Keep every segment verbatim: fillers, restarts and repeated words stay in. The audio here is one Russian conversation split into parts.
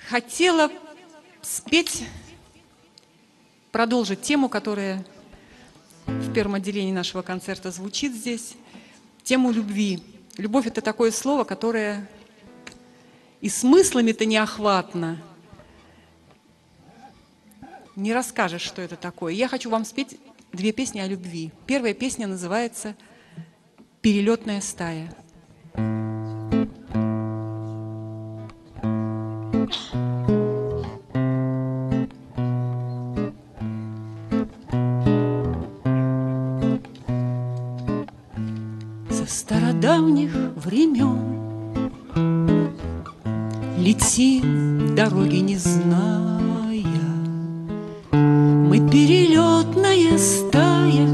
хотела спеть, продолжить тему, которая в первом отделении нашего концерта звучит здесь, тему любви. Любовь – это такое слово, которое и смыслами-то неохватно. Не расскажешь, что это такое. Я хочу вам спеть две песни о любви. Первая песня называется «Перелетная стая». Со стародавних времен летим, дороги не зная, мы перелетная стая,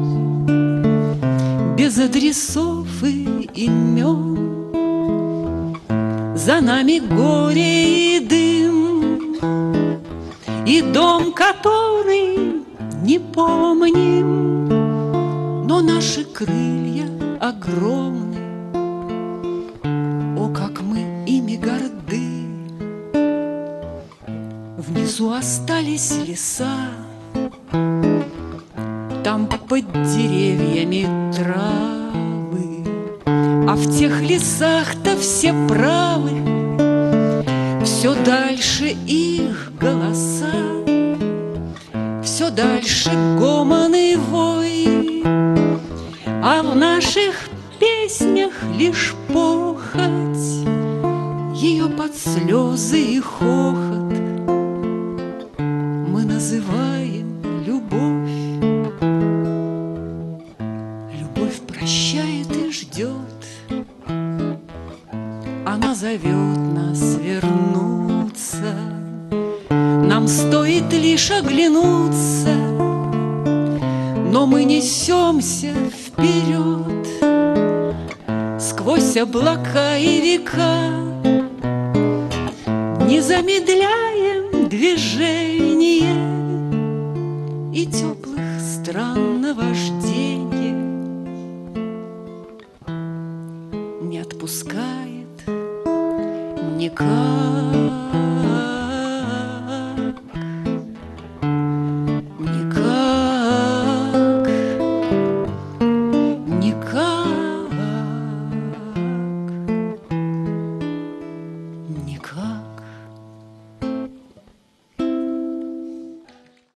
без адресов и имен. За нами горе и дым, и дом, который не помним, но наши крылья огромны, о, как мы ими горды. Внизу остались леса, там под деревьями травы, а в тех лесах-то все правы, все дальше их голоса, все дальше гомон и вой, а в наших песнях лишь похоть, ее под слезы и хохот мы называем любовь. Любовь прощает и ждет, она зовет нас вернуться. Нам стоит лишь оглянуться, но мы несемся вперед сквозь облака и века, не замедляем движение и теплых стран наважденье не отпускает никак.